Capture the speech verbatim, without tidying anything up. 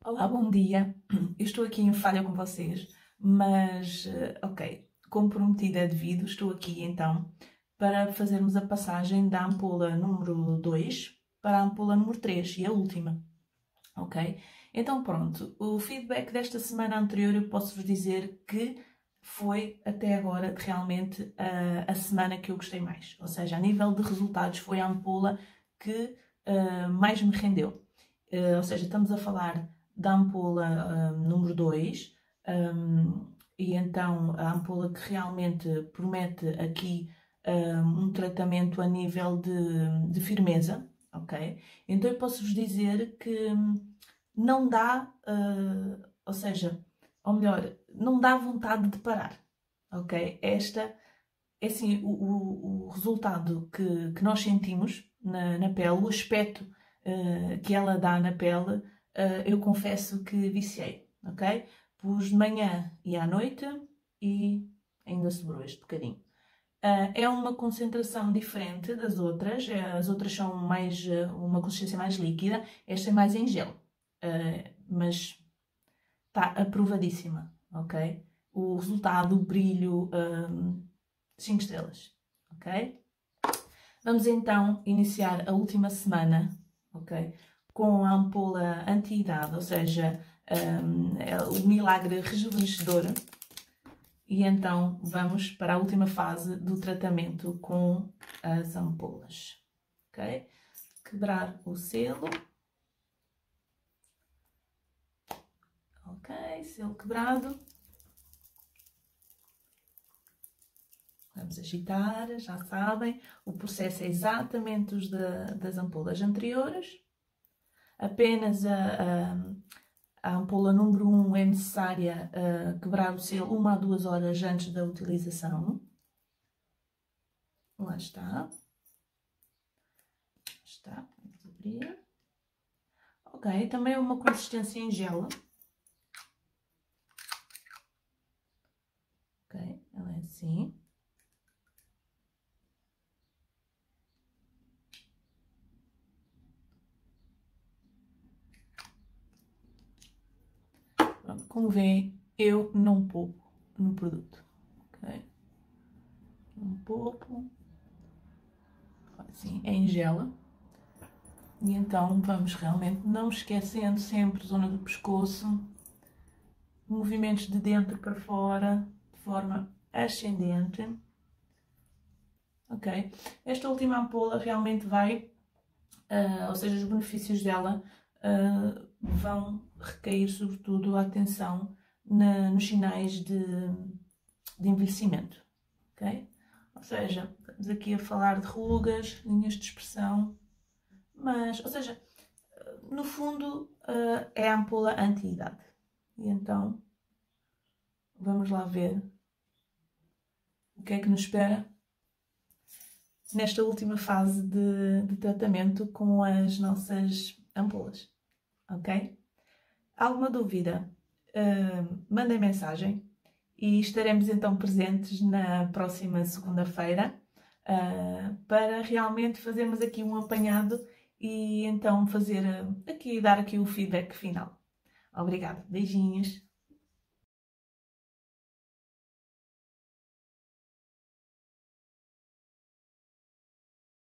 Olá, bom dia. Eu estou aqui em falha com vocês, mas, eh, ok, como prometido é devido, estou aqui então para fazermos a passagem da ampola número dois para a ampola número três e a última, ok? Então pronto, o feedback desta semana anterior eu posso-vos dizer que foi até agora realmente a, a semana que eu gostei mais, ou seja, a nível de resultados foi a ampola que uh, mais me rendeu. Uh, ou seja, estamos a falar da ampola um, número dois, um, e então a ampola que realmente promete aqui um, um tratamento a nível de, de firmeza, ok? Então eu posso-vos dizer que não dá, uh, ou seja, ou melhor, não dá vontade de parar, ok? Esta é assim, o, o, o resultado que, que nós sentimos na, na pele, o aspecto uh, que ela dá na pele, uh, eu confesso que viciei, ok? Pus de manhã e à noite e ainda sobrou este bocadinho. Uh, é uma concentração diferente das outras, as outras são mais, uh, uma consistência mais líquida, esta é mais em gel, uh, mas está aprovadíssima, ok? O resultado, o brilho, um, cinco estrelas, ok? Vamos então iniciar a última semana, ok? Com a ampola anti-idade, ou seja, um, é o milagre rejuvenescedor. E então vamos para a última fase do tratamento com as ampolas, ok? Quebrar o selo. Ok, selo quebrado. Vamos agitar, já sabem, o processo é exatamente os da, das ampolas anteriores. Apenas a, a, a ampola número um é necessária uh, quebrar o selo uma a duas horas antes da utilização. Lá está. Lá está, vamos abrir. Ok, também é uma consistência em gel. Ok, ela é assim. Pronto, como veem, eu não poupo no produto. Ok, não poupo. Assim, é em gel. E então vamos realmente, não esquecendo sempre zona do pescoço, movimentos de dentro para fora, de forma ascendente. Ok? Esta última ampola realmente vai, uh, ou seja, os benefícios dela uh, vão recair sobretudo a atenção na, nos sinais de, de envelhecimento. Ok? Ou seja, estamos aqui a falar de rugas, linhas de expressão, mas, ou seja, no fundo, uh, é a ampola anti-idade. E então, vamos lá ver o que é que nos espera nesta última fase de, de tratamento com as nossas ampolas. Ok? Alguma dúvida? Uh, mandem mensagem e estaremos então presentes na próxima segunda-feira uh, para realmente fazermos aqui um apanhado e então fazer aqui, dar aqui o feedback final. Obrigada, beijinhos!